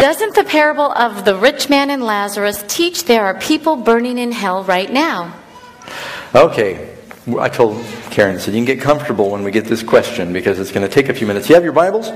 Doesn't the parable of the rich man and Lazarus teach there are people burning in hell right now? Okay. I told Karen, I said, you can get comfortable when we get this question because it's going to take a few minutes. You have your Bibles?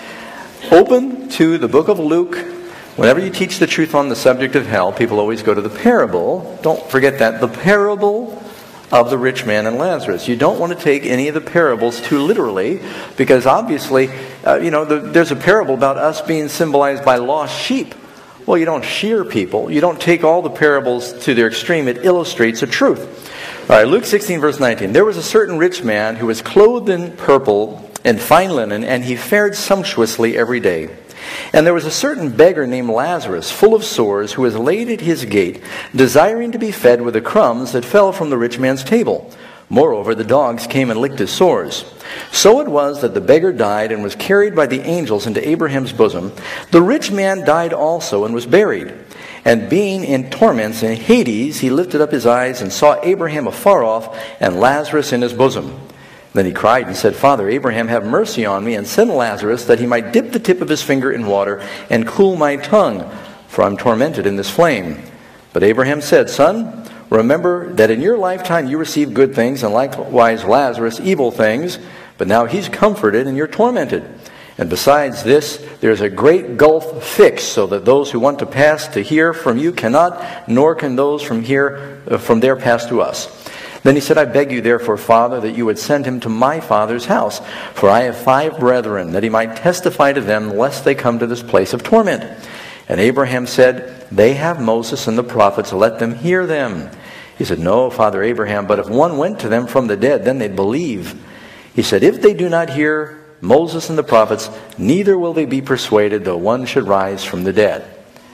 Open to the book of Luke. Whenever you teach the truth on the subject of hell, people always go to the parable. Don't forget that. The parable of the rich man and Lazarus. You don't want to take any of the parables too literally because obviously, there's a parable about us being symbolized by lost sheep. Well, you don't shear people. You don't take all the parables to their extreme. It illustrates a truth. All right, Luke 16, verse 19. There was a certain rich man who was clothed in purple and fine linen, and he fared sumptuously every day. And there was a certain beggar named Lazarus, full of sores, who was laid at his gate, desiring to be fed with the crumbs that fell from the rich man's table. Moreover, the dogs came and licked his sores. So it was that the beggar died and was carried by the angels into Abraham's bosom. The rich man died also and was buried. And being in torments in Hades, he lifted up his eyes and saw Abraham afar off and Lazarus in his bosom. Then he cried and said, Father Abraham, have mercy on me, and send Lazarus that he might dip the tip of his finger in water and cool my tongue, for I am tormented in this flame. But Abraham said, Son, remember that in your lifetime you received good things, and likewise Lazarus evil things, but now he's comforted and you're tormented. And besides this, there is a great gulf fixed, so that those who want to pass to here from you cannot, nor can those from there pass to us. Then he said, I beg you therefore, Father, that you would send him to my father's house, for I have 5 brethren, that he might testify to them, lest they come to this place of torment. And Abraham said, They have Moses and the prophets, let them hear them. He said, No, Father Abraham, but if one went to them from the dead, then they'd believe. He said, If they do not hear Moses and the prophets, neither will they be persuaded, though one should rise from the dead.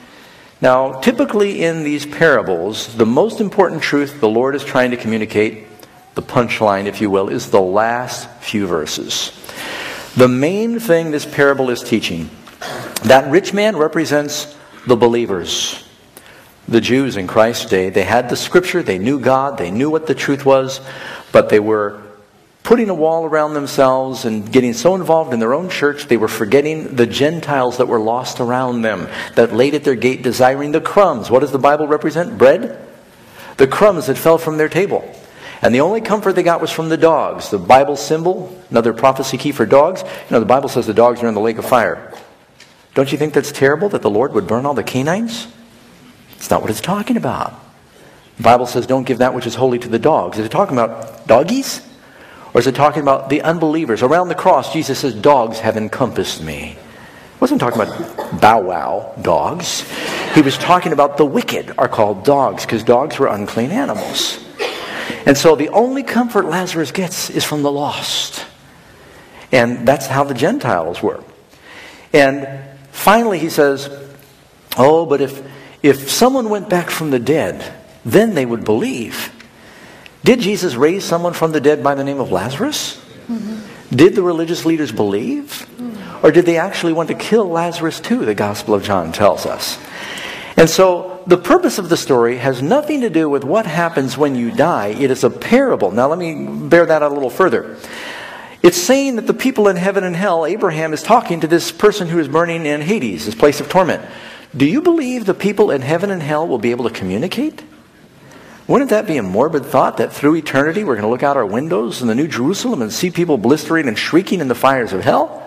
Now, typically in these parables, the most important truth the Lord is trying to communicate, the punchline, if you will, is the last few verses. The main thing this parable is teaching, that rich man represents the believers. The Jews in Christ's day, they had the scripture, they knew God, they knew what the truth was, but they were putting a wall around themselves and getting so involved in their own church, they were forgetting the Gentiles that were lost around them, that laid at their gate desiring the crumbs. What does the Bible represent? Bread? The crumbs that fell from their table. And the only comfort they got was from the dogs. The Bible symbol, another prophecy key for dogs. The Bible says the dogs are in the lake of fire. Don't you think that's terrible that the Lord would burn all the canines? It's not what it's talking about. The Bible says don't give that which is holy to the dogs. Is it talking about doggies? Or is it talking about the unbelievers? Around the cross, Jesus says, dogs have encompassed me. He wasn't talking about bow wow dogs. He was talking about the wicked are called dogs, because dogs were unclean animals. And so the only comfort Lazarus gets is from the lost. And that's how the Gentiles were. And finally he says, oh, but if someone went back from the dead, then they would believe. Did Jesus raise someone from the dead by the name of Lazarus? Mm-hmm. Did the religious leaders believe? Mm-hmm. Or did they actually want to kill Lazarus too, the Gospel of John tells us. And so the purpose of the story has nothing to do with what happens when you die. It is a parable. Now let me bear that out a little further. It's saying that the people in heaven and hell, Abraham is talking to this person who is burning in Hades, this place of torment. Do you believe the people in heaven and hell will be able to communicate? Wouldn't that be a morbid thought, that through eternity we're going to look out our windows in the New Jerusalem and see people blistering and shrieking in the fires of hell?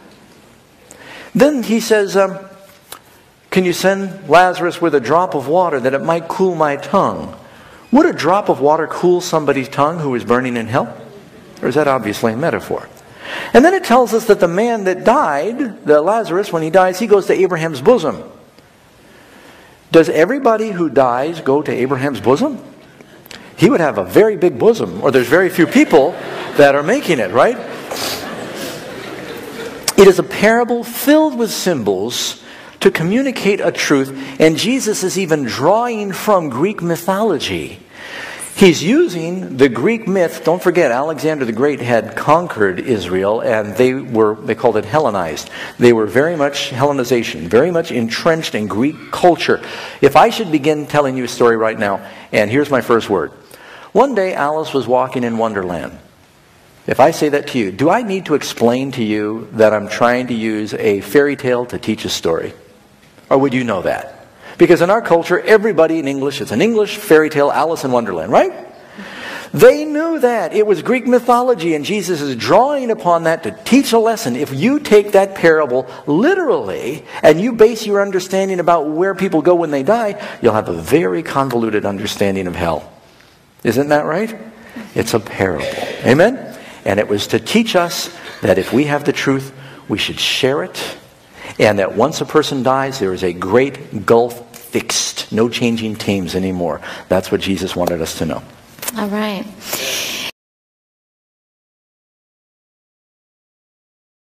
Then he says, can you send Lazarus with a drop of water that it might cool my tongue? Would a drop of water cool somebody's tongue who is burning in hell? Or is that obviously a metaphor? And then it tells us that the man that died, the Lazarus, when he dies, he goes to Abraham's bosom. Does everybody who dies go to Abraham's bosom? He would have a very big bosom, or there's very few people that are making it, right? It is a parable filled with symbols to communicate a truth, and Jesus is even drawing from Greek mythology. He's using the Greek myth. Don't forget, Alexander the Great had conquered Israel, and they called it Hellenized. They were very much Hellenization, very much entrenched in Greek culture. If I should begin telling you a story right now, and here's my first word. One day Alice was walking in Wonderland. If I say that to you, do I need to explain to you that I'm trying to use a fairy tale to teach a story? Or would you know that? Because in our culture, everybody in English is an English fairy tale, Alice in Wonderland, right? They knew that. It was Greek mythology, and Jesus is drawing upon that to teach a lesson. If you take that parable literally, and you base your understanding about where people go when they die, you'll have a very convoluted understanding of hell. Isn't that right? It's a parable. Amen? And it was to teach us that if we have the truth, we should share it, and that once a person dies, there is a great gulf fixed. No changing teams anymore. That's what Jesus wanted us to know. All right.